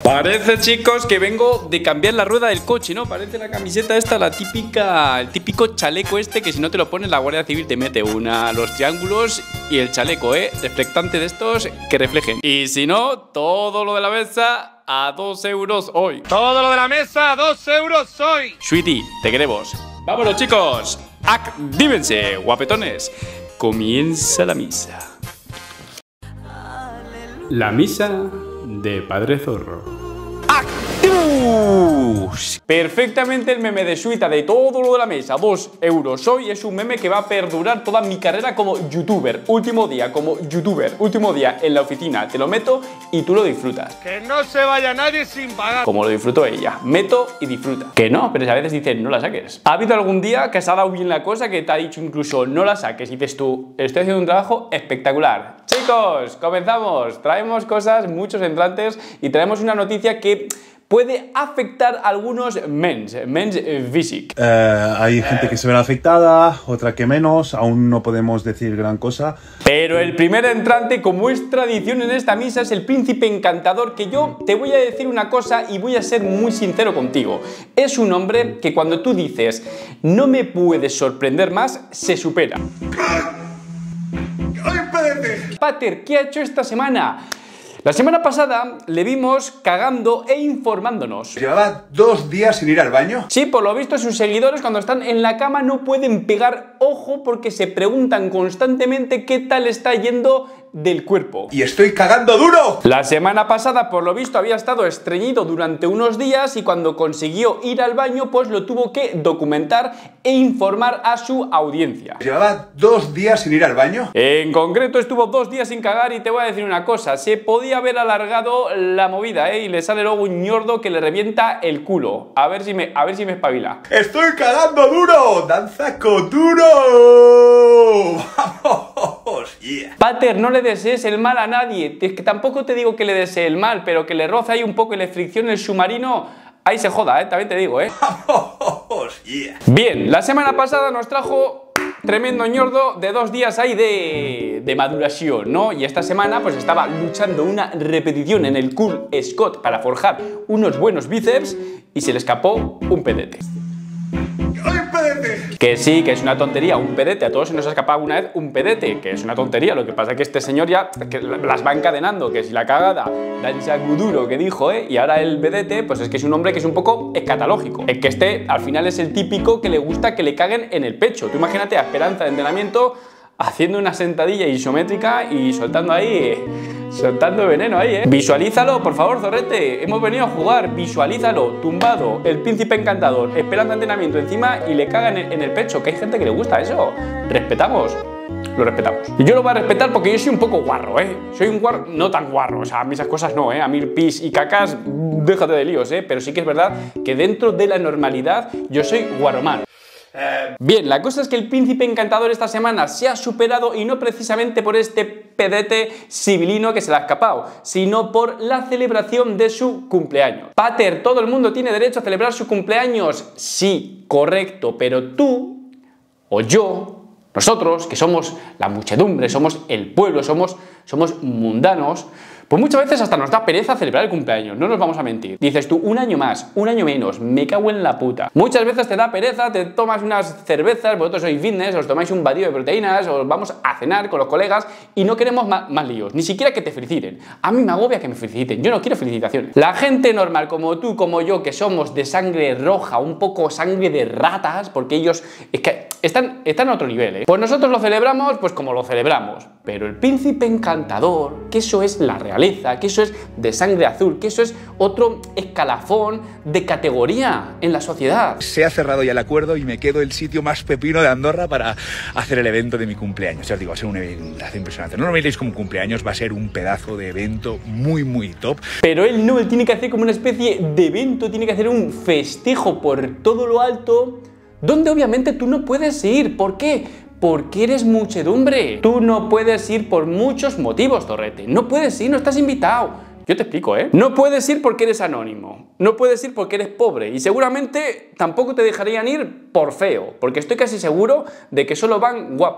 Parece, chicos, que vengo de cambiar la rueda del coche, ¿no? Parece la camiseta esta, la típica, el típico chaleco este que si no te lo pones la Guardia Civil te mete los triángulos y el chaleco, reflectante de estos que reflejen. Y si no, todo lo de la mesa a 2 euros hoy. Todo lo de la mesa a 2 euros hoy. Sweetie, te queremos. Vámonos, chicos. Actívense, guapetones. Comienza la misa. La misa de Padre Zorro. ¡Activus! Perfectamente el meme de Suita de todo lo de la mesa, 2 euros hoy, es un meme que va a perdurar toda mi carrera como youtuber. Último día como youtuber, último día en la oficina, te lo meto y tú lo disfrutas. Que no se vaya nadie sin pagar. Como lo disfrutó ella, meto y disfruta. Que no, pero a veces dicen no la saques. ¿Ha habido algún día que se ha dado bien la cosa que te ha dicho incluso no la saques y dices tú, estoy haciendo un trabajo espectacular? Chicos, comenzamos. Traemos cosas, muchos entrantes y traemos una noticia que puede afectar a algunos mens physique. Hay gente que se verá afectada, otra que menos, aún no podemos decir gran cosa. Pero el primer entrante, como es tradición en esta misa, es el príncipe encantador, que yo te voy a decir una cosa y voy a ser muy sincero contigo. Es un hombre que cuando tú dices, no me puedes sorprender más, se supera. Pater, ¿qué ha hecho esta semana? La semana pasada le vimos cagando e informándonos. ¿Llevaba 2 días sin ir al baño? Sí, por lo visto sus seguidores cuando están en la cama no pueden pegar ojo porque se preguntan constantemente qué tal está yendo del cuerpo. ¡Y estoy cagando duro! La semana pasada, por lo visto, había estado estreñido durante unos días y cuando consiguió ir al baño, pues lo tuvo que documentar e informar a su audiencia. ¿Llevaba 2 días sin ir al baño? En concreto estuvo 2 días sin cagar y te voy a decir una cosa, se podía haber alargado la movida, y le sale luego un ñordo que le revienta el culo. A ver si me espabila. ¡Estoy cagando duro! ¡Danza con duro! ¡Vamos! Yeah. Pater, no le desees el mal a nadie. Es que tampoco te digo que le desee el mal, pero que le roce ahí un poco y le friccione el submarino, ahí se joda, también te digo, ¡Vamos! Yeah. Bien, la semana pasada nos trajo tremendo ñordo de 2 días ahí de maduración, ¿no? Y esta semana pues estaba luchando una repetición en el Cool Scott para forjar unos buenos bíceps y se le escapó un pedete. Que sí, que es una tontería, un pedete. A todos se nos ha escapado una vez un pedete, que es una tontería. Lo que pasa es que este señor ya que las va encadenando, que si la cagada, danza guduro que dijo, y ahora el pedete, pues es que es un hombre que es un poco escatológico. El que este, al final, es el típico que le gusta que le caguen en el pecho. Tú imagínate a Esperanza de entrenamiento haciendo una sentadilla isométrica y soltando ahí, soltando veneno ahí, Visualízalo, por favor, zorrete. Hemos venido a jugar, visualízalo, tumbado, el príncipe encantador, esperando entrenamiento encima y le cagan en el pecho, que hay gente que le gusta eso. Respetamos. Lo respetamos. Y yo lo voy a respetar porque yo soy un poco guarro, Soy un guarro, no tan guarro, o sea, a mí esas cosas no, A mí pis y cacas, déjate de líos, Pero sí que es verdad que dentro de la normalidad yo soy guarromán. Bien, la cosa es que el príncipe encantador esta semana se ha superado y no precisamente por este pedete sibilino que se le ha escapado, sino por la celebración de su cumpleaños. Pater, ¿todo el mundo tiene derecho a celebrar su cumpleaños? Sí, correcto, pero tú o yo, nosotros, que somos la muchedumbre, somos el pueblo, somos mundanos, pues muchas veces hasta nos da pereza celebrar el cumpleaños, no nos vamos a mentir. Dices tú, 1 año más, 1 año menos, me cago en la puta. Muchas veces te da pereza, te tomas unas cervezas, vosotros sois fitness, os tomáis un batido de proteínas, os vamos a cenar con los colegas y no queremos más líos, ni siquiera que te feliciten. A mí me agobia que me feliciten, yo no quiero felicitaciones. La gente normal como tú, como yo, que somos de sangre roja, un poco sangre de ratas, porque ellos es que están a otro nivel, Pues nosotros lo celebramos, pues como lo celebramos. Pero el príncipe encantador, que eso es la realeza, que eso es de sangre azul, que eso es otro escalafón de categoría en la sociedad. Se ha cerrado ya el acuerdo y me quedo el sitio más pepino de Andorra para hacer el evento de mi cumpleaños. Ya os digo, va a ser un evento impresionante. No lo veréis como cumpleaños, va a ser un pedazo de evento muy, muy top. Pero él no, él tiene que hacer como una especie de evento, tiene que hacer un festejo por todo lo alto, donde obviamente tú no puedes ir. ¿Por qué? Porque eres muchedumbre. Tú no puedes ir por muchos motivos, zorrete. No puedes ir, no estás invitado. Yo te explico, No puedes ir porque eres anónimo. No puedes ir porque eres pobre. Y seguramente tampoco te dejarían ir por feo. Porque estoy casi seguro de que solo van guapos.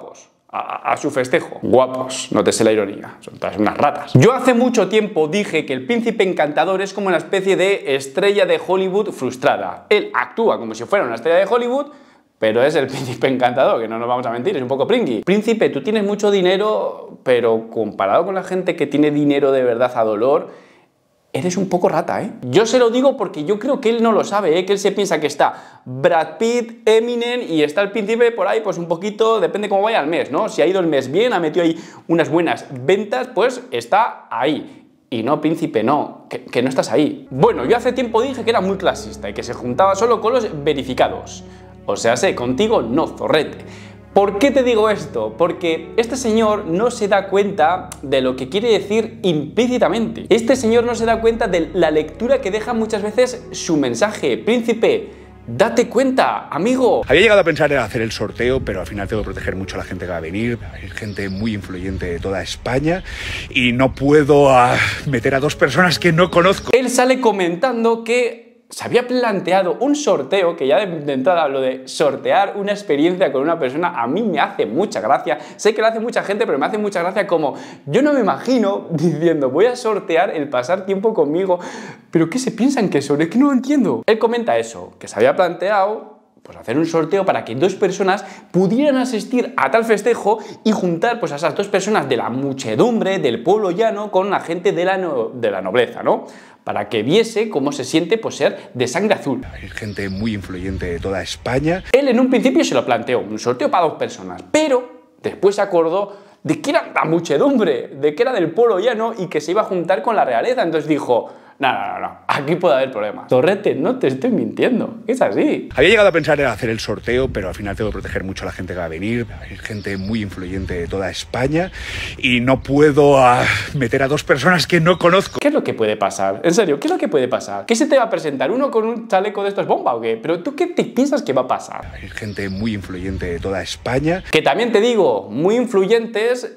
a su festejo. Guapos, no te sé la ironía, son todas unas ratas. Yo hace mucho tiempo dije que el príncipe encantador es como una especie de estrella de Hollywood frustrada. Él actúa como si fuera una estrella de Hollywood, pero es el príncipe encantador, que no nos vamos a mentir, es un poco pringui. Príncipe, tú tienes mucho dinero, pero comparado con la gente que tiene dinero de verdad a dolor, eres un poco rata, ¿eh? Yo se lo digo porque yo creo que él no lo sabe, ¿eh? Que él se piensa que está Brad Pitt, Eminem y está el príncipe por ahí, pues un poquito, depende cómo vaya el mes, ¿no? Si ha ido el mes bien, ha metido ahí unas buenas ventas, pues está ahí. Y no, príncipe, no, que no estás ahí. Bueno, yo hace tiempo dije que era muy clasista y que se juntaba solo con los verificados. O sea, contigo no, zorrete. ¿Por qué te digo esto? Porque este señor no se da cuenta de lo que quiere decir implícitamente. Este señor no se da cuenta de la lectura que deja muchas veces su mensaje. Príncipe, date cuenta, amigo. Había llegado a pensar en hacer el sorteo, pero al final tengo que proteger mucho a la gente que va a venir. Hay gente muy influyente de toda España y no puedo meter a dos personas que no conozco. Él sale comentando que se había planteado un sorteo, que ya de entrada lo de sortear una experiencia con una persona a mí me hace mucha gracia. Sé que lo hace mucha gente, pero me hace mucha gracia como yo no me imagino diciendo voy a sortear el pasar tiempo conmigo. ¿Pero qué se piensan que son? Es que no lo entiendo. Él comenta eso, que se había planteado pues hacer un sorteo para que dos personas pudieran asistir a tal festejo y juntar pues a esas dos personas de la muchedumbre, del pueblo llano, con la gente de la nobleza, ¿no? Para que viese cómo se siente pues ser de sangre azul. Hay gente muy influyente de toda España. Él en un principio se lo planteó, un sorteo para dos personas, pero después se acordó de que era la muchedumbre, de que era del pueblo llano y que se iba a juntar con la realeza, entonces dijo, no, aquí puede haber problemas. Zorrete, no te estoy mintiendo, es así. Había llegado a pensar en hacer el sorteo, pero al final tengo que proteger mucho a la gente que va a venir. Hay gente muy influyente de toda España y no puedo meter a dos personas que no conozco. ¿Qué es lo que puede pasar? En serio, ¿qué es lo que puede pasar? ¿Qué se te va a presentar? ¿Uno con un chaleco de estos bomba o qué? ¿Pero tú qué te piensas que va a pasar? Hay gente muy influyente de toda España. Que también te digo, muy influyentes...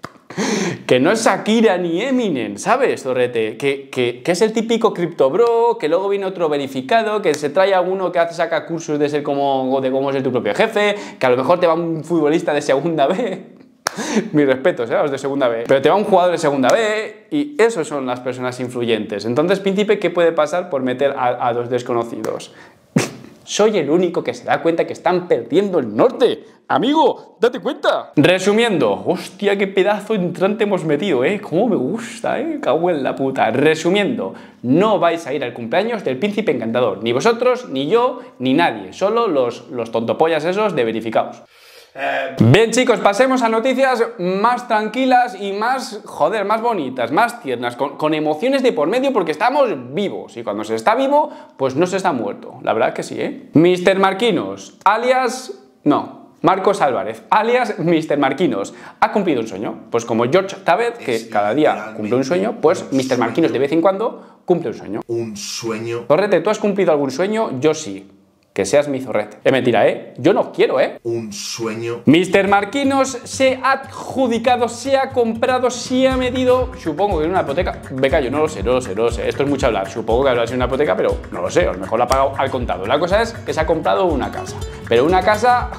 que no es Shakira ni Eminem, ¿sabes, zorrete? Que es el típico criptobro, que luego viene otro verificado, que se trae a uno que saca cursos de ser como ser tu propio jefe, que a lo mejor te va un futbolista de segunda B. Mis respetos, los de segunda B. Pero te va un jugador de segunda B y esos son las personas influyentes. Entonces, príncipe, ¿qué puede pasar por meter a dos desconocidos? Soy el único que se da cuenta que están perdiendo el norte. Amigo, date cuenta. Resumiendo, hostia, qué pedazo entrante hemos metido, cómo me gusta, cago en la puta. Resumiendo, no vais a ir al cumpleaños del príncipe encantador. Ni vosotros, ni yo, ni nadie. Solo los tontopollas esos de verificados. Bien, chicos, pasemos a noticias más tranquilas y más, joder, más bonitas, más tiernas, con emociones de por medio, porque estamos vivos y cuando se está vivo, pues no se está muerto. La verdad que sí, Mr. Marquinos, alias... no, Marcos Álvarez, alias Mr. Marquinos, ha cumplido un sueño. Pues como George Tabet, que cada día cumple un sueño, pues Mr. Marquinos de vez en cuando cumple un sueño. Un sueño. Zorrete, ¿tú has cumplido algún sueño? Yo sí. Que seas mi zorrete. Es mentira, Yo no quiero, Un sueño. Mr. Marquinos se ha adjudicado, se ha comprado, se ha medido, supongo que en una hipoteca. Becayo, no lo sé. Esto es mucho hablar. Supongo que habrá sido una hipoteca, pero no lo sé. A lo mejor la ha pagado al contado. La cosa es que se ha comprado una casa. Pero una casa,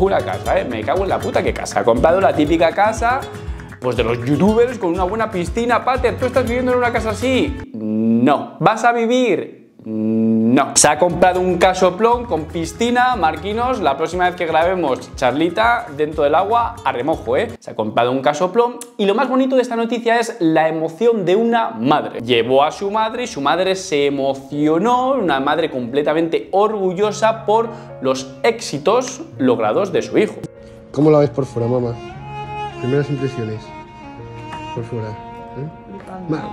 Me cago en la puta que casa. Ha comprado la típica casa, pues de los youtubers con una buena piscina. Pater, ¿tú estás viviendo en una casa así? No. ¿Vas a vivir? No. Se ha comprado un casoplón con piscina. Marquinos, la próxima vez que grabemos charlita dentro del agua a remojo, Se ha comprado un casoplón y lo más bonito de esta noticia es la emoción de una madre. Llevó a su madre y su madre se emocionó, una madre completamente orgullosa por los éxitos logrados de su hijo. ¿Cómo la ves por fuera, mamá? Primeras impresiones. Por fuera, Mamá.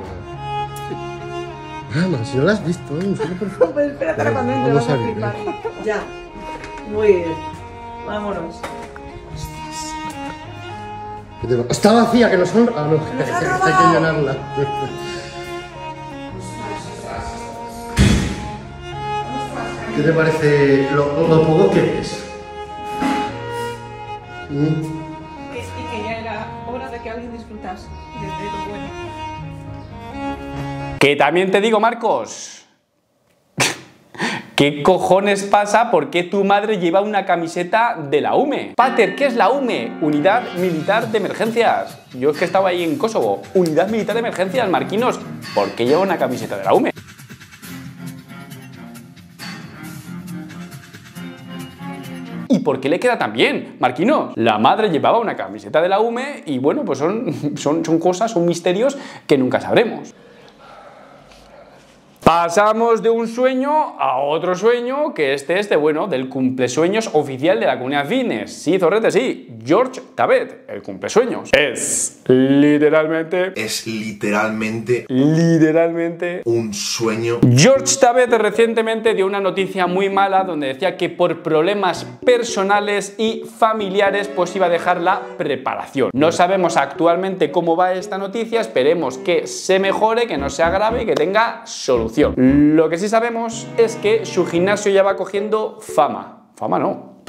Mamá, si no la has visto, solo por favor. Pues espérate, ahora cuando entre vas a flipar. Ya. Muy bien. Vámonos. Está vacía, que no son... Ah, no, hay que llenarla. ¿Qué te parece lo poco que ves? Y que ya era hora de que alguien disfrutase de lo bueno. Que también te digo, Marcos, ¿Qué cojones pasa? ¿Por qué tu madre lleva una camiseta de la UME? Pater, ¿qué es la UME? Unidad Militar de Emergencias. Yo es que estaba ahí en Kosovo. Unidad Militar de Emergencias, Marquinos. ¿Por qué lleva una camiseta de la UME? ¿Y por qué le queda tan bien, Marquino? La madre llevaba una camiseta de la UME y bueno, pues son cosas, son misterios que nunca sabremos. Pasamos de un sueño a otro sueño, que este es del cumplesueños oficial de la comunidad fitness. Sí, zorrete, sí. George Tabet, el cumplesueños. Es literalmente un sueño. George Tabet recientemente dio una noticia muy mala donde decía que por problemas personales y familiares pues iba a dejar la preparación. No sabemos actualmente cómo va esta noticia, esperemos que se mejore, que no se agrave y que tenga solución. Lo que sí sabemos es que su gimnasio ya va cogiendo fama. Fama no.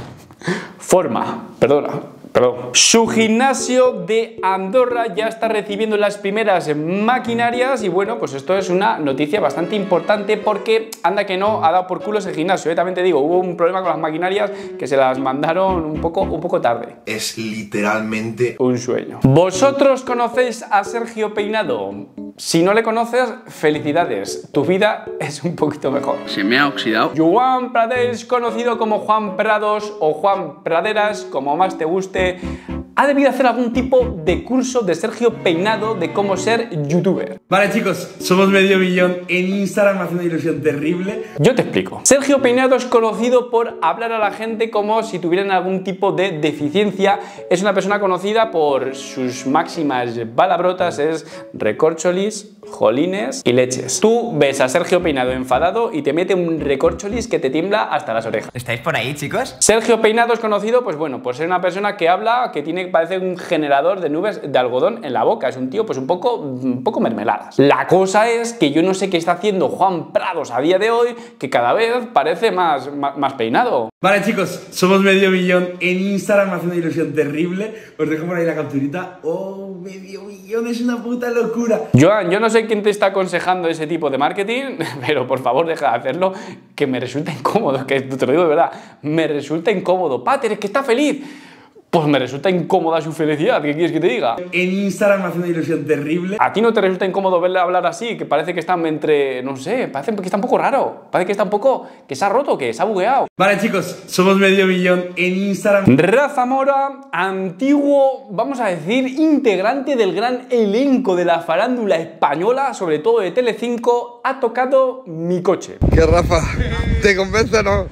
Forma. Perdón. Su gimnasio de Andorra ya está recibiendo las primeras maquinarias y bueno, pues esto es una noticia bastante importante porque anda que no ha dado por culo ese gimnasio. También te digo, hubo un problema con las maquinarias que se las mandaron un poco tarde. Es literalmente un sueño. ¿Vosotros conocéis a Sergio Peinado? Si no le conoces, felicidades. Tu vida es un poquito mejor. Se me ha oxidado. Juan Pradesh, conocido como Juan Prados o Juan Praderas, como más te guste, ha debido hacer algún tipo de curso de Sergio Peinado de cómo ser youtuber. Vale chicos, somos medio millón en Instagram, me hace una ilusión terrible. Yo te explico. Sergio Peinado es conocido por hablar a la gente como si tuvieran algún tipo de deficiencia. Es una persona conocida por sus máximas palabrotas, es recorcholis, jolines y leches. Tú ves a Sergio Peinado enfadado y te mete un recorcholis que te tiembla hasta las orejas. ¿Estáis por ahí, chicos? Sergio Peinado es conocido, pues bueno, por ser una persona que habla, que parece un generador de nubes de algodón en la boca. Es un tío pues un poco mermeladas. La cosa es que yo no sé qué está haciendo Juan Prados a día de hoy, que cada vez parece más peinado. Vale chicos, somos medio millón en Instagram, me hace una ilusión terrible. Os dejo por ahí la capturita. Oh, medio millón, es una puta locura. Joan, yo no sé quién te está aconsejando ese tipo de marketing, pero por favor deja de hacerlo, que me resulta incómodo, que te lo digo de verdad, me resulta incómodo. Pater, es que está feliz. Pues me resulta incómoda su felicidad, ¿qué quieres que te diga? En Instagram me hace una ilusión terrible. ¿A ti no te resulta incómodo verle hablar así? Que parece que está entre, no sé, parece que está un poco raro. Parece que está un poco, que se ha roto, que se ha bugueado. Vale chicos, somos medio millón en Instagram. Rafa Mora, antiguo, vamos a decir, integrante del gran elenco de la farándula española, sobre todo de Telecinco, ha tocado mi coche. ¿Qué, Rafa? ¿Te convence o no?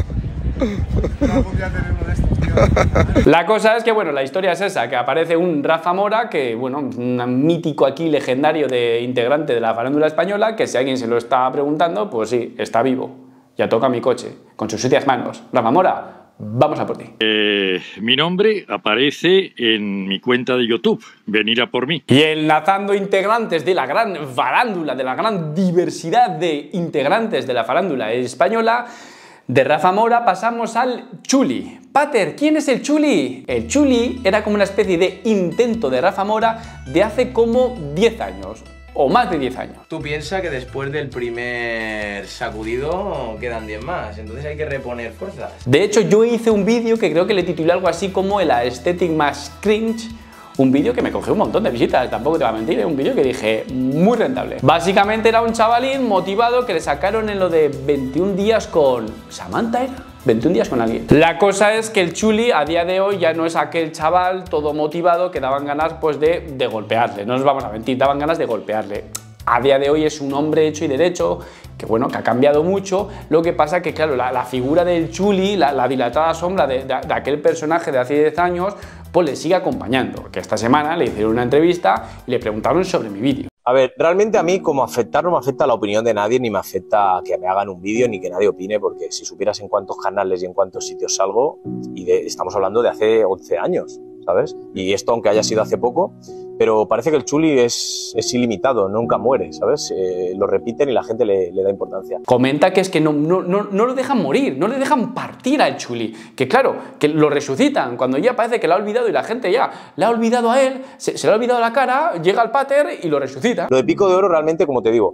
La cosa es que, bueno, la historia es esa, que aparece un Rafa Mora, que, bueno, un mítico aquí legendario de integrante de la farándula española, que si alguien se lo está preguntando, pues sí, está vivo. Ya toca mi coche, con sus sucias manos. Rafa Mora, vamos a por ti. Mi nombre aparece en mi cuenta de YouTube, venir a por mí. Y enlazando integrantes de la gran farándula, de la gran diversidad de integrantes de la farándula española, de Rafa Mora pasamos al Chuli. Pater, ¿quién es el Chuli? El Chuli era como una especie de intento de Rafa Mora de hace como 10 años. O más de 10 años. Tú piensas que después del primer sacudido quedan 10 más, entonces hay que reponer fuerzas. De hecho, yo hice un vídeo que creo que le titulé algo así como el aesthetic más cringe. Un vídeo que me cogió un montón de visitas, tampoco te voy a mentir, un vídeo que dije muy rentable. Básicamente era un chavalín motivado que le sacaron en lo de 21 días con Samantha, ¿era? 21 días con alguien. La cosa es que el Chuli a día de hoy ya no es aquel chaval todo motivado que daban ganas pues de golpearle, no nos vamos a mentir, daban ganas de golpearle. A día de hoy es un hombre hecho y derecho, que bueno, que ha cambiado mucho. Lo que pasa que, claro, la figura del Chuli, la dilatada sombra de aquel personaje de hace 10 años, pues le sigue acompañando. Que esta semana le hicieron una entrevista y le preguntaron sobre mi vídeo. A ver, realmente a mí como afectar no me afecta la opinión de nadie, ni me afecta que me hagan un vídeo, ni que nadie opine, porque si supieras en cuántos canales y en cuántos sitios salgo, estamos hablando de hace 11 años, ¿sabes? Y esto, aunque haya sido hace poco, pero parece que el Chuli es ilimitado, nunca muere, ¿sabes? Lo repiten y la gente le da importancia. Comenta que es que no lo dejan morir, no le dejan partir al Chuli. Que claro, que lo resucitan cuando ya parece que lo ha olvidado y la gente ya le ha olvidado a él, se le ha olvidado la cara, llega al Pater y lo resucita. Lo de Pico de Oro realmente, como te digo,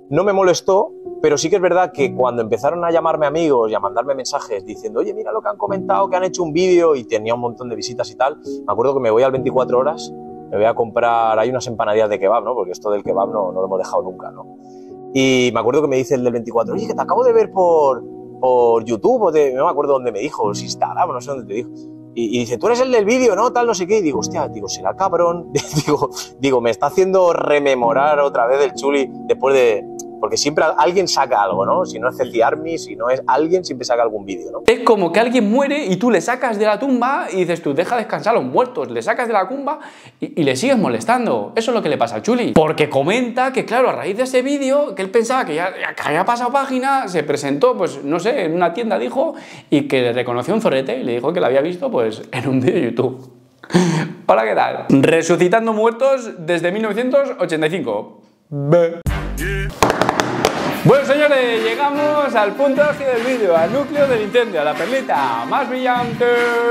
no me molestó, pero sí que es verdad que cuando empezaron a llamarme amigos y a mandarme mensajes diciendo, oye, mira lo que han comentado, que han hecho un vídeo, y tenía un montón de visitas y tal, me acuerdo que me voy al 24 horas, me voy a comprar, hay unas empanadillas de kebab, ¿no? Porque esto del kebab no lo hemos dejado nunca, ¿no? Y me acuerdo que me dice el del 24, oye, que te acabo de ver por YouTube, no me acuerdo dónde me dijo, si Instagram, no sé dónde te dijo. Y dice, tú eres el del vídeo, ¿no? Tal, no sé qué. Y digo, hostia, será cabrón. digo, me está haciendo rememorar otra vez el Chuli después de... Porque siempre alguien saca algo, ¿no? Si no es Ceci Army, si no es alguien, siempre saca algún vídeo, ¿no? Es como que alguien muere y tú le sacas de la tumba y dices tú, deja descansar a los muertos. Le sacas de la tumba y le sigues molestando. Eso es lo que le pasa al Chuli. Porque comenta que, claro, a raíz de ese vídeo, que él pensaba que ya había pasado página, se presentó, pues, no sé, en una tienda, dijo, y que le reconoció un zorrete y le dijo que lo había visto, pues, en un vídeo de YouTube. Hola, ¿qué tal? Resucitando muertos desde 1985. Bueno, señores, llegamos al punto álgido del vídeo, al núcleo del incendio, a la perlita más brillante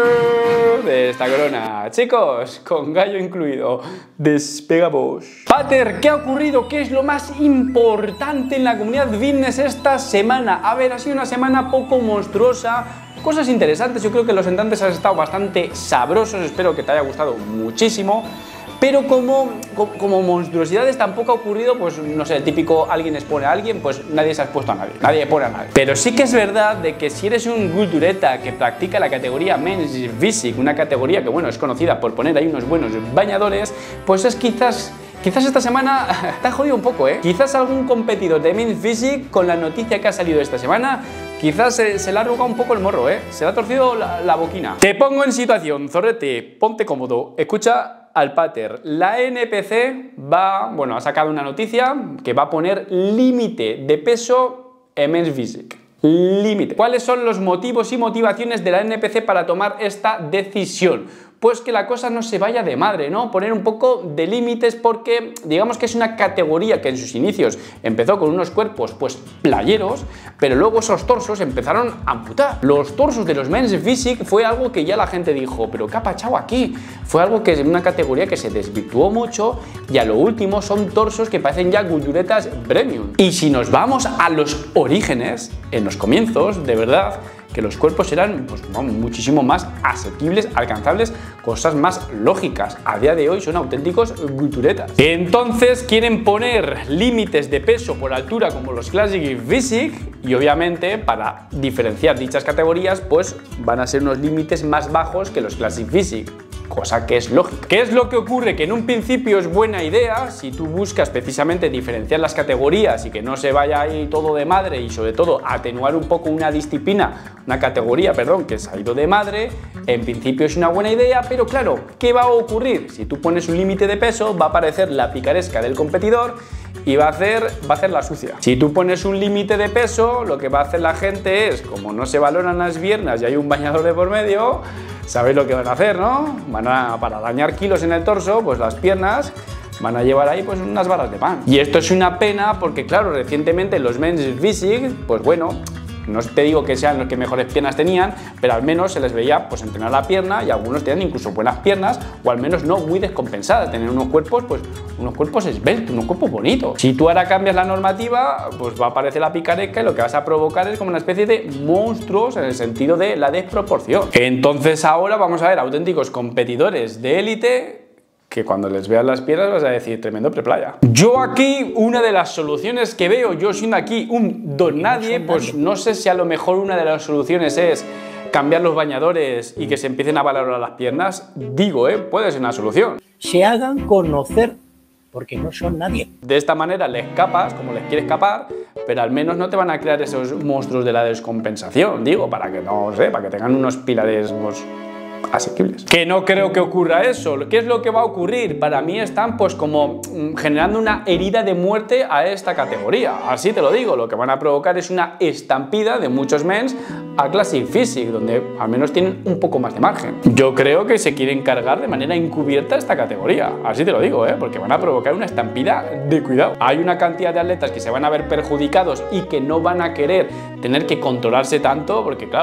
de esta corona. Chicos, con gallo incluido, despegamos. Pater, ¿qué ha ocurrido? ¿Qué es lo más importante en la comunidad fitness esta semana? A ver, ha sido una semana poco monstruosa. Cosas interesantes, yo creo que los entrantes han estado bastante sabrosos, espero que te haya gustado muchísimo. Pero como monstruosidades tampoco ha ocurrido, pues no sé, el típico alguien expone a alguien, pues nadie se ha expuesto a nadie, nadie expone a nadie. Pero sí que es verdad de que si eres un cultureta que practica la categoría Men's Physique, una categoría que bueno, es conocida por poner ahí unos buenos bañadores, pues es quizás esta semana te ha jodido un poco, ¿eh? Quizás algún competidor de Men's Physique con la noticia que ha salido esta semana, quizás se le ha arrugado un poco el morro, ¿eh? Se le ha torcido la boquina. Te pongo en situación, zorrete, ponte cómodo, escucha al pater. La NPC ha sacado una noticia que va a poner límite de peso en Men's Physique. Límite. ¿Cuáles son los motivos y motivaciones de la NPC para tomar esta decisión? Pues que la cosa no se vaya de madre, ¿no? Poner un poco de límites porque digamos que es una categoría que en sus inicios empezó con unos cuerpos pues playeros, pero luego esos torsos empezaron a amputar. Los torsos de los Men's Physique fue algo que ya la gente dijo, pero ¿qué ha pachado aquí? Fue algo que es una categoría que se desvirtuó mucho y a lo último son torsos que parecen ya culturetas premium. Y si nos vamos a los orígenes, en los comienzos, de verdad, que los cuerpos eran pues, muchísimo más asequibles, alcanzables, cosas más lógicas. A día de hoy son auténticos culturetas. Entonces quieren poner límites de peso por altura como los Classic Physique y obviamente para diferenciar dichas categorías pues van a ser unos límites más bajos que los Classic Physique. Cosa que es lógica. ¿Qué es lo que ocurre? Que en un principio es buena idea si tú buscas precisamente diferenciar las categorías y que no se vaya ahí todo de madre y sobre todo atenuar un poco una disciplina, una categoría, perdón, que se ha ido de madre. En principio es una buena idea, pero claro, ¿qué va a ocurrir? Si tú pones un límite de peso va a aparecer la picaresca del competidor y va a hacer la sucia. Si tú pones un límite de peso, lo que va a hacer la gente es, como no se valoran las piernas y hay un bañador de por medio, ¿sabéis lo que van a hacer, no? Para dañar kilos en el torso, pues las piernas van a llevar ahí pues unas barras de pan. Y esto es una pena porque claro, recientemente los Men's Physique, pues bueno, no te digo que sean los que mejores piernas tenían, pero al menos se les veía pues entrenar la pierna y algunos tenían incluso buenas piernas o al menos no muy descompensadas, tener unos cuerpos pues unos cuerpos esbeltos, unos cuerpos bonitos. Si tú ahora cambias la normativa, pues va a aparecer la picaresca y lo que vas a provocar es como una especie de monstruos en el sentido de la desproporción. Entonces ahora vamos a ver auténticos competidores de élite que cuando les veas las piernas vas a decir tremendo preplaya. Yo aquí, una de las soluciones que veo, yo siendo aquí un don nadie, pues no sé si a lo mejor una de las soluciones es cambiar los bañadores y que se empiecen a valorar las piernas. Digo, puede ser una solución. Se hagan conocer porque no son nadie. De esta manera les escapas como les quieres escapar, pero al menos no te van a crear esos monstruos de la descompensación, digo, para que no sé, para que tengan unos pilares asequibles. Que no creo que ocurra eso. ¿Qué es lo que va a ocurrir? Para mí están pues como generando una herida de muerte a esta categoría. Así te lo digo, lo que van a provocar es una estampida de muchos mens a Classic Physique, donde al menos tienen un poco más de margen. Yo creo que se quieren cargar de manera encubierta esta categoría. Así te lo digo, porque van a provocar una estampida de cuidado. Hay una cantidad de atletas que se van a ver perjudicados y que no van a querer tener que controlarse tanto, porque claro,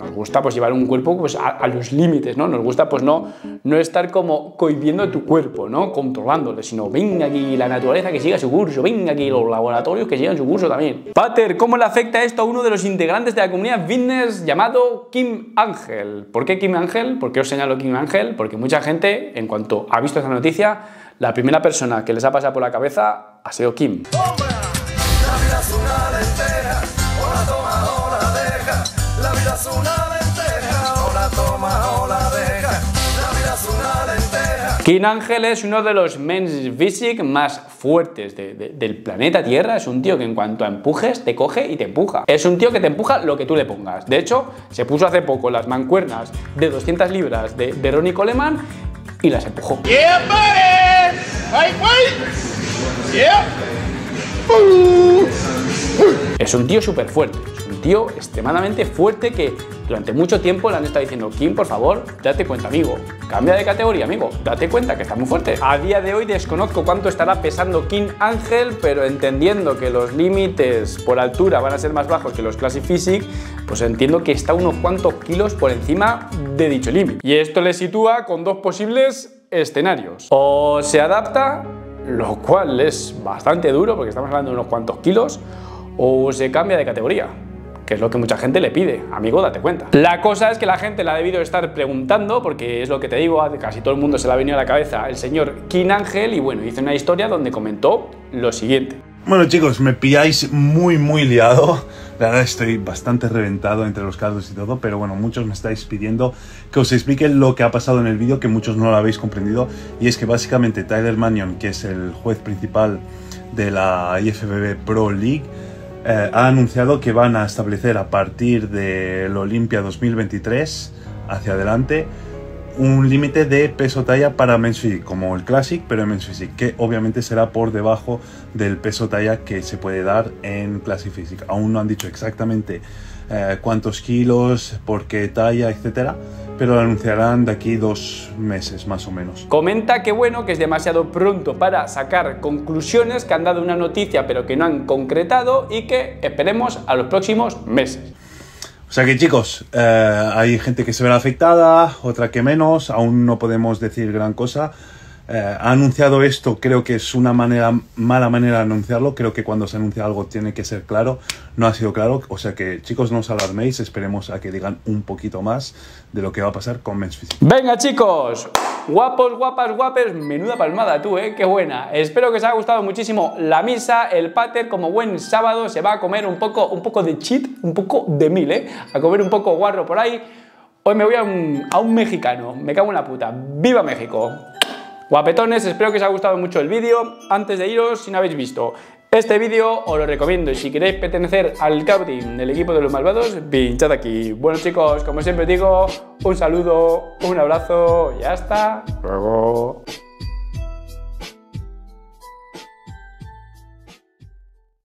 nos gusta pues llevar un cuerpo pues a los límites, ¿no? Nos gusta pues no estar como cohibiendo tu cuerpo, ¿no? Controlándole, sino venga aquí la naturaleza que siga su curso, venga aquí los laboratorios que sigan su curso también. Pater, ¿cómo le afecta esto a uno de los integrantes de la comunidad fitness llamado Kim Ángel? ¿Por qué Kim Ángel? ¿Por qué os señalo Kim Ángel? Porque mucha gente, en cuanto ha visto esta noticia, la primera persona que les ha pasado por la cabeza ha sido Kim. Kim Ángel es uno de los men's physique más fuertes del planeta Tierra. Es un tío que en cuanto a empujes te coge y te empuja. Es un tío que te empuja lo que tú le pongas. De hecho, se puso hace poco las mancuernas de 200 libras de Ronnie Coleman y las empujó. Yeah, buddy! Wait, wait! Yeah! Es un tío súper fuerte, es un tío extremadamente fuerte que durante mucho tiempo le han estado diciendo: Kim, por favor, date cuenta, amigo, cambia de categoría, amigo, date cuenta que está muy fuerte. A día de hoy desconozco cuánto estará pesando Kim Ángel, pero entendiendo que los límites por altura van a ser más bajos que los Classic Physique, pues entiendo que está unos cuantos kilos por encima de dicho límite. Y esto le sitúa con dos posibles escenarios: o se adapta, lo cual es bastante duro porque estamos hablando de unos cuantos kilos, o se cambia de categoría, que es lo que mucha gente le pide. Amigo, date cuenta. La cosa es que la gente la ha debido estar preguntando, porque es lo que te digo, a casi todo el mundo se le ha venido a la cabeza el señor Kim Ángel, y bueno, hizo una historia donde comentó lo siguiente. Bueno, chicos, me pilláis muy liado. La verdad estoy bastante reventado entre los cargos y todo, pero bueno, muchos me estáis pidiendo que os explique lo que ha pasado en el vídeo, que muchos no lo habéis comprendido, y es que básicamente Tyler Manion, que es el juez principal de la IFBB Pro League, ha anunciado que van a establecer a partir del Olympia 2023 hacia adelante un límite de peso talla para Men's Physique, como el Classic, pero en Men's Physique, que obviamente será por debajo del peso talla que se puede dar en Classic Physique. Aún no han dicho exactamente cuántos kilos, por qué talla, etcétera, pero lo anunciarán de aquí 2 meses más o menos. Comenta que bueno, que es demasiado pronto para sacar conclusiones, que han dado una noticia pero que no han concretado, y que esperemos a los próximos meses. O sea que, chicos, hay gente que se verá afectada, otra que menos, aún no podemos decir gran cosa. Ha anunciado esto, creo que es una mala manera de anunciarlo. Creo que cuando se anuncia algo tiene que ser claro. No ha sido claro, o sea que, chicos, no os alarméis, esperemos a que digan un poquito más de lo que va a pasar con Men's Physique. Venga, chicos, guapos, guapas, guapes, menuda palmada tú, qué buena. Espero que os haya gustado muchísimo la misa. El Pater, como buen sábado, se va a comer un poco de cheat, un poco de mil, a comer un poco guarro por ahí. Hoy me voy a un mexicano, me cago en la puta. ¡Viva México! Guapetones, espero que os haya gustado mucho el vídeo. Antes de iros, si no habéis visto este vídeo, os lo recomiendo, y si queréis pertenecer al Cabotín del equipo de los malvados, pinchad aquí. Bueno, chicos, como siempre digo, un saludo, un abrazo y hasta luego.